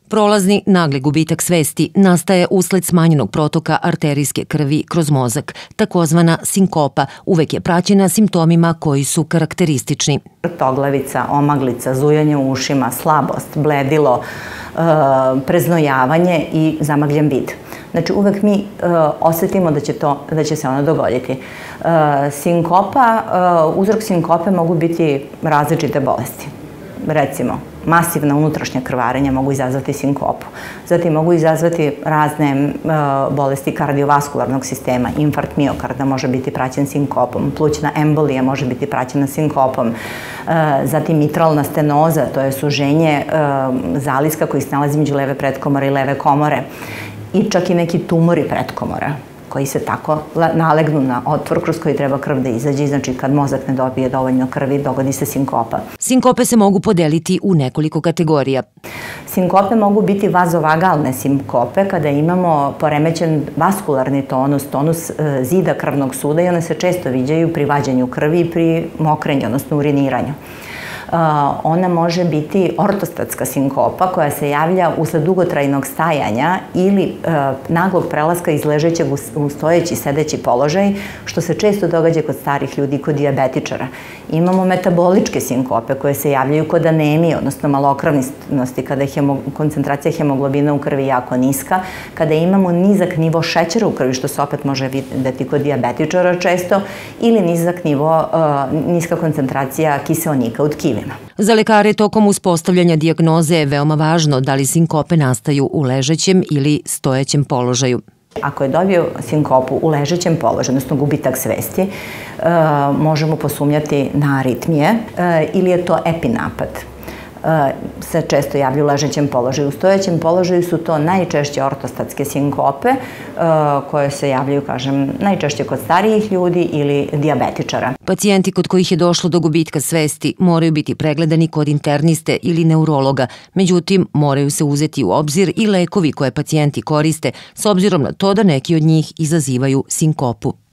Prolazni nagli gubitak svesti nastaje usled smanjenog protoka arterijske krvi kroz mozak, takozvana sinkopa, uvek je praćena simptomima koji su karakteristični. Vrtoglavica, omaglica, zujanje u ušima, slabost, bledilo, preznojavanje i zamagljen vid. Znači, uvek mi osetimo da će se ono dogoditi. Uzrok sinkope mogu biti različite bolesti. Recimo, masivna unutrašnja krvarenja mogu izazvati sinkopu. Zatim mogu izazvati razne bolesti kardiovaskularnog sistema. Infarkt miokarda može biti praćen sinkopom. Plućna embolija može biti praćena sinkopom. Zatim mitralna stenoza, to je suženje zaliska koji se nalazi među leve pretkomore i leve komore. I čak i neki tumori pretkomora koji se tako nalegnu na otvor kroz koji treba krv da izađe. Znači, kad mozak ne dobije dovoljno krvi, dogodi se sinkopa. Sinkope se mogu podeliti u nekoliko kategorija. Sinkope mogu biti vazovagalne sinkope kada imamo poremećen vaskularni tonus zida krvnog suda i one se često viđaju pri vađenju krvi i pri mokrenju, odnosno uriniranju. Ona može biti ortostatska sinkopa koja se javlja usled dugotrajnog stajanja ili naglog prelaska iz ležećeg u stojeći, sedeći položaj, što se često događa kod starih ljudi i kod dijabetičara. Imamo metaboličke sinkope koje se javljaju kod anemije, odnosno malokrvnosti, kada je koncentracija hemoglobina u krvi jako niska, kada imamo nizak nivo šećera u krvi, što se opet može videti kod dijabetičara često, ili niska koncentracija kiseonika u tkivima. Za lekare tokom uspostavljanja dijagnoze je veoma važno da li sinkope nastaju u ležećem ili stojećem položaju. Ako je dobio sinkopu u ležećem položaju, odnosno gubitak svesti, možemo posumnjati na aritmije ili je to epinapad. Se često javljaju u ležećem položaju. U stojećem položaju su to najčešće ortostatske sinkope koje se javljaju, kažem, najčešće kod starijih ljudi ili dijabetičara. Pacijenti kod kojih je došlo do gubitka svesti moraju biti pregledani kod interniste ili neurologa, međutim moraju se uzeti u obzir i lekovi koje pacijenti koriste s obzirom na to da neki od njih izazivaju sinkopu.